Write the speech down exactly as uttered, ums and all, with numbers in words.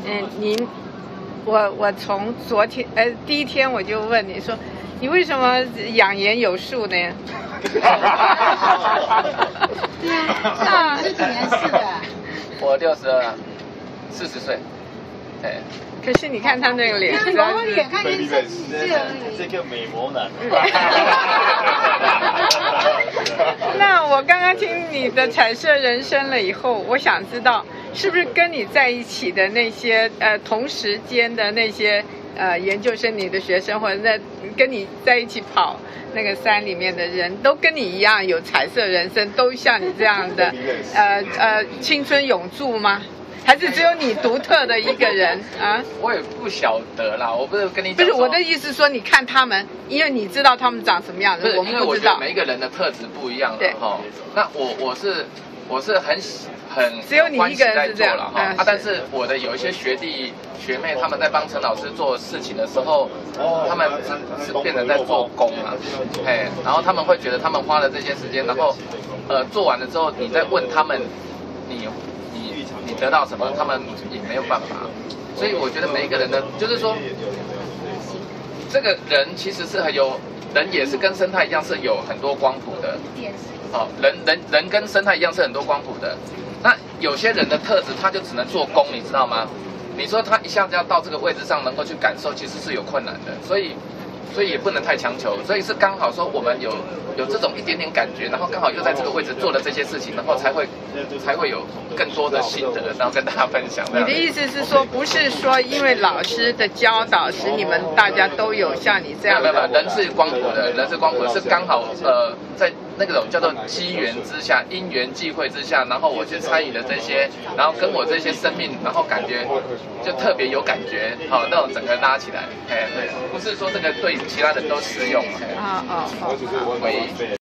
嗯，您，我我从昨天呃第一天我就问你说，你为什么养颜有术呢？ 对啊，你是几年次的？ 我六十二，四十岁，哎。 可是你看他那个脸， 你我脸看见三十几岁而已。 这个美魔男。 那我刚刚听你的彩色人生了以后，我想知道是不是跟你在一起的那些呃同时间的那些呃研究生你的学生，或者那跟你在一起跑那个山里面的人都跟你一样有彩色人生，都像你这样的呃呃青春永驻吗？还是只有你独特的一个人啊？ 我也不晓得啦，我不是跟你讲。 不是我的意思说，你看他们，因为你知道他们长什么样子，我们不知道。 每一个人的特质不一样了哈。那我我是我是很很只有你一个人是这样了哈。啊，但是我的有一些学弟学妹，他们在帮陈老师做事情的时候，他们是是变成在做工啊，哎，然后他们会觉得他们花了这些时间，然后呃做完了之后，你再问他们，你。你得到什么，他们也没有办法，所以我觉得每一个人的，就是说，这个人其实是很有，人也是跟生态一样是有很多光谱的，哦，人人人跟生态一样是很多光谱的。那有些人的特质，他就只能做工，你知道吗？你说他一下子要到这个位置上能够去感受，其实是有困难的，所以。所以也不能太强求，所以是刚好说我们有有这种一点点感觉，然后刚好又在这个位置做了这些事情，然后才会才会有更多的心得，然后跟大家分享。 你的意思是说，不是说因为老师的教导使你们大家都有像你这样的？ 没有没有，人是光谱的，人是光谱的，是刚好呃在那种叫做机缘之下、因缘际会之下，然后我去参与了这些，然后跟我这些生命，然后感觉就特别有感觉，好、哦、那种整个拉起来，哎对，不是说这个对。其他人都适用， 啊啊， 唯一。